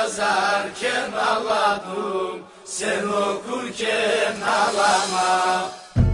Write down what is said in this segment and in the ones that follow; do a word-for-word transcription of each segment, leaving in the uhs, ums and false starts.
yazarken ağladım, sen okurken ağlama.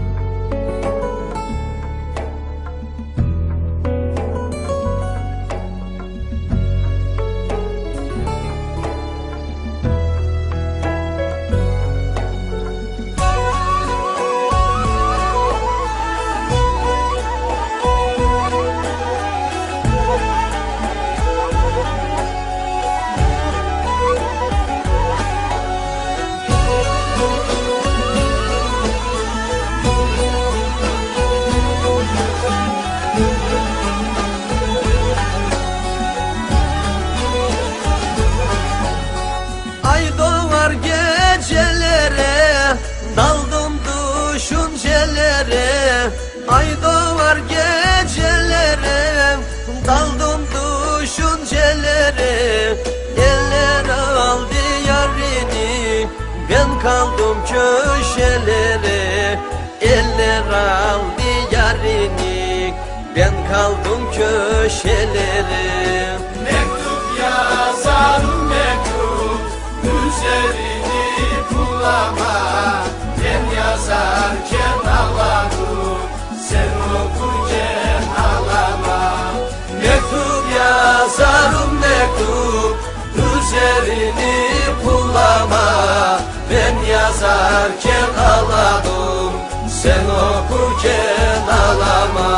Daldım düşüncelere, ay doğar gecelere, daldım düşüncelere. Eller aldı yarini, ben kaldım köşelere. Eller aldı yarini, ben kaldım köşelere. Mektup yazarım mektup, üzerini bulama. Ben yazarken ağladım, sen okurken ağlama. Mektup yazarım mektup, üzerini pullama. Ben yazarken ağladım, sen okurken ağlama.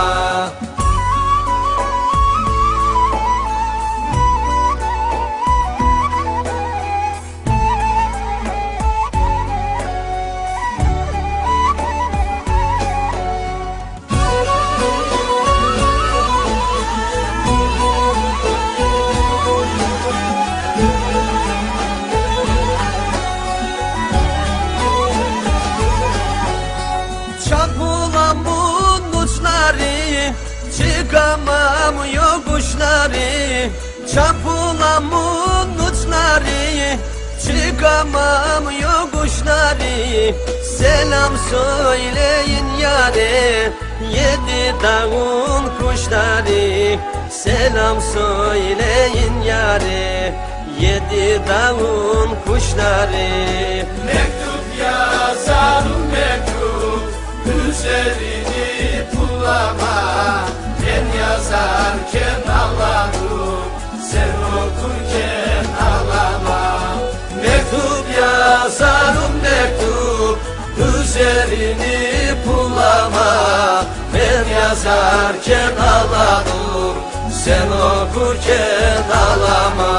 Çıkamam yokuşları, çapulamın uçları. Çıkamam yokuşları, selam söyleyin yâre. Yedi dağın kuşları, selam söyleyin yâre. Yedi dağın kuşları. Mektup yazarım mektup, üzerini pullama. Ben yazarken ağladım, sen okurken ağlama. Mektup yazarım mektup, üzerini pullama. Ben yazarken ağladım, sen okurken ağlama.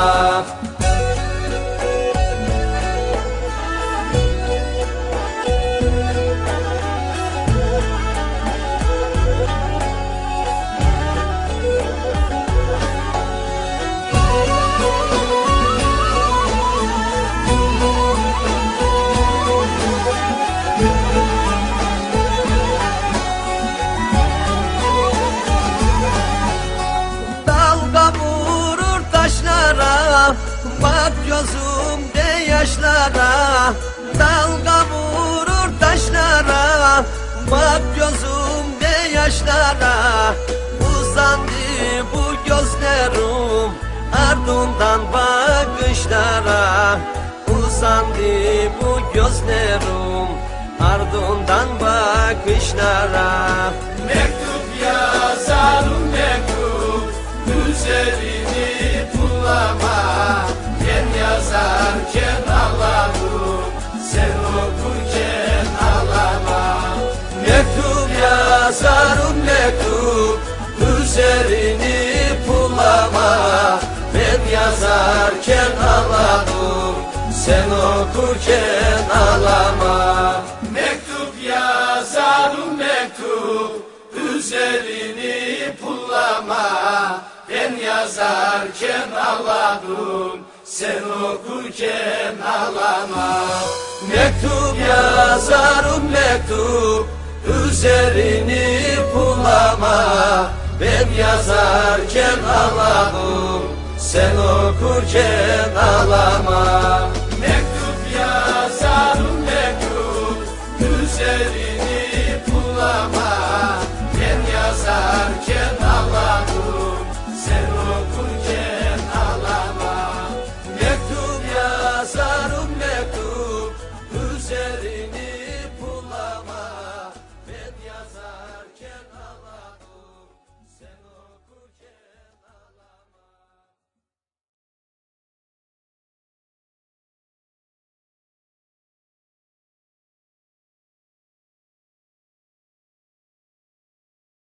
Bak gözümde yaşlara, dalga vurur taşlara. Bak gözümde yaşlara, uzandı bu gözlerim ardından bakışlara. Uzandı bu gözlerim ardından bakışlara. Mektup yazarım mektup, üzerini pullama. Ben yazarken ağladım, sen okurken ağlama. Mektup yazarım mektup, üzerini pullama. Ben yazarken ağladım, sen okurken ağlama. Mektup yazarım mektup, üzerini pullama. Ben yazarken ağladım, sen okurken ağlama. Mektup yazarım mektup, üzerini pullama. Ben yazarken ağladım, sen okurken ağlama. Mektup yazarım mektup, üzerini pullama. Ben yazarken ağladım, sen okurken ağlama. Mektup yazarken ağladım.